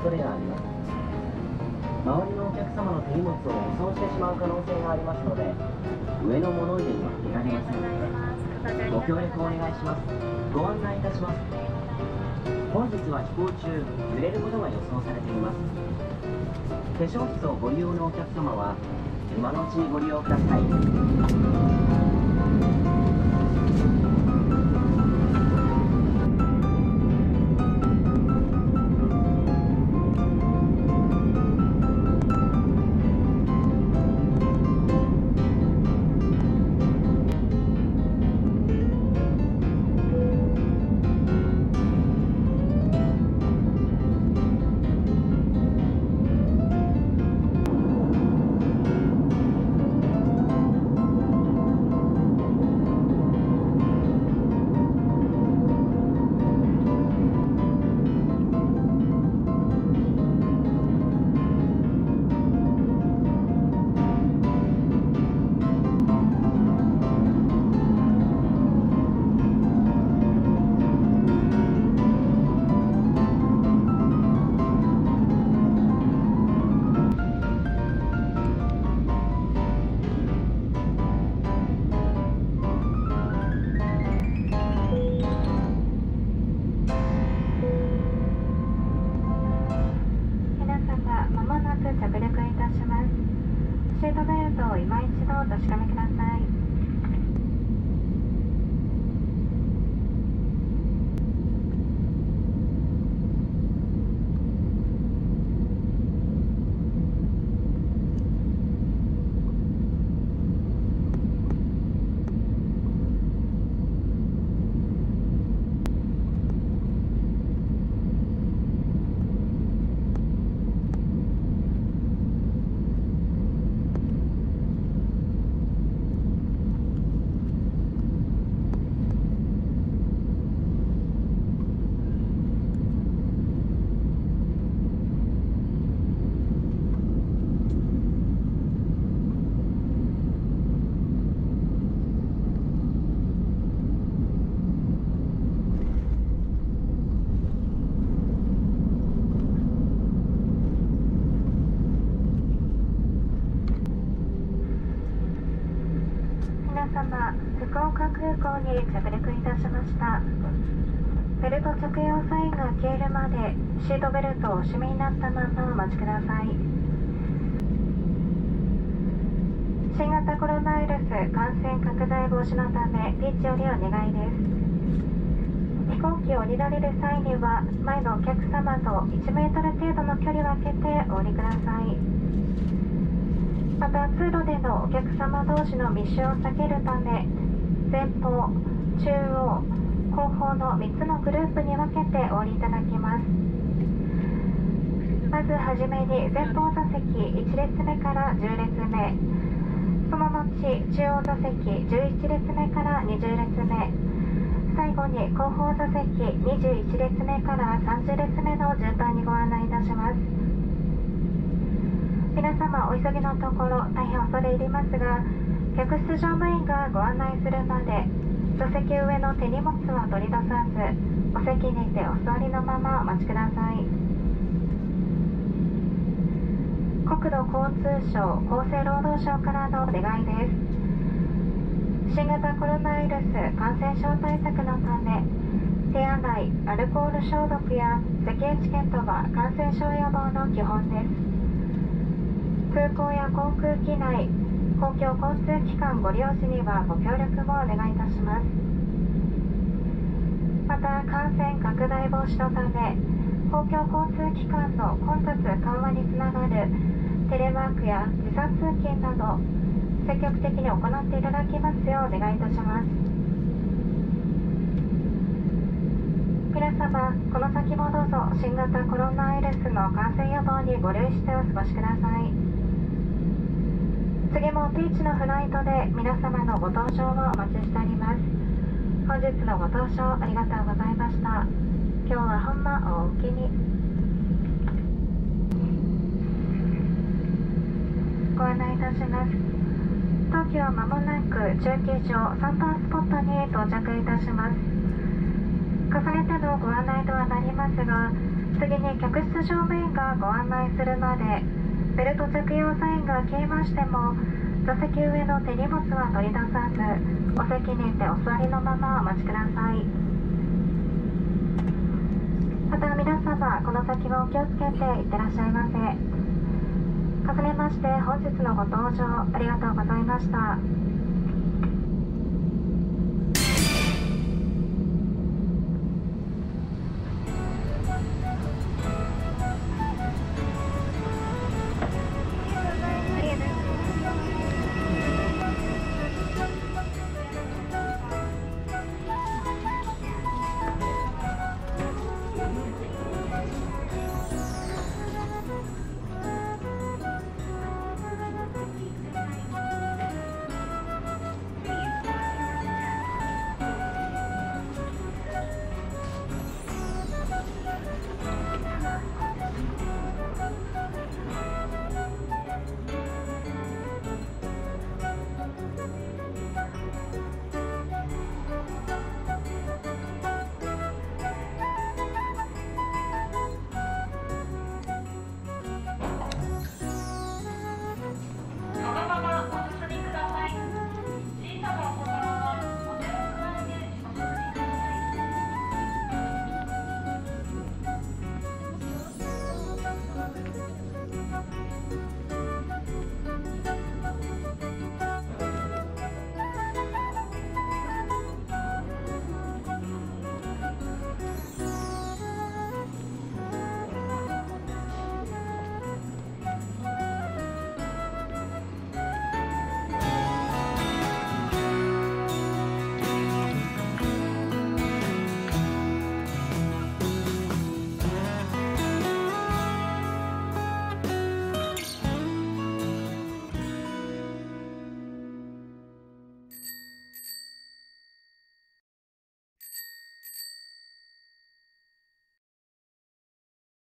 恐れがあります。周りのお客様の手荷物を輸送してしまう可能性がありますので、上の物入れには入れられません。ご協力お願いします。ご案内いたします。本日は飛行中、揺れることが予想されています。化粧室をご利用のお客様は今のうちにご利用ください。シートベルトを今一度お確かめください。福岡空港に着陸いたしました。ベルト着用サインが消えるまでシートベルトをお締めになったままお待ちください。新型コロナウイルス感染拡大防止のためピッチよりお願いです。飛行機を降りられる際には前のお客様と1メートル程度の距離を空けてお降りください。また通路でのお客様同士の密集を避けるため前方、中央、後方の3つのグループに分けてお降りいただきます。まずはじめに前方座席1列目から10列目、その後中央座席11列目から20列目、最後に後方座席21列目から30列目の順番にご案内いたします。皆様お急ぎのところ大変恐れ入りますが、客室乗務員がご案内するまで座席上の手荷物は取り出さず、お席にてお座りのままお待ちください。国土交通省厚生労働省からのお願いです。新型コロナウイルス感染症対策のため手洗い、アルコール消毒や咳エチケットは感染症予防の基本です。空港や航空機内、公共交通機関ご利用時にはご協力をお願いいたします。また感染拡大防止のため公共交通機関の混雑緩和につながるテレワークや時差通勤など積極的に行っていただきますようお願いいたします。皆様、この先もどうぞ新型コロナウイルスの感染予防にご留意してお過ごしください。次もピーチのフライトで皆様のご搭乗をお待ちしております。本日のご搭乗ありがとうございました。今日はほんまおおきに。ご案内いたします。東京はまもなく中継場3番スポットに到着いたします。重ねてのご案内とはなりますが、 次に客室乗務員がご案内するまでベルト着用サインが消えましても座席上の手荷物は取り出さずお席にてお座りのままお待ちください。また皆様この先もお気をつけていってらっしゃいませ。重ねまして本日のご搭乗ありがとうございました。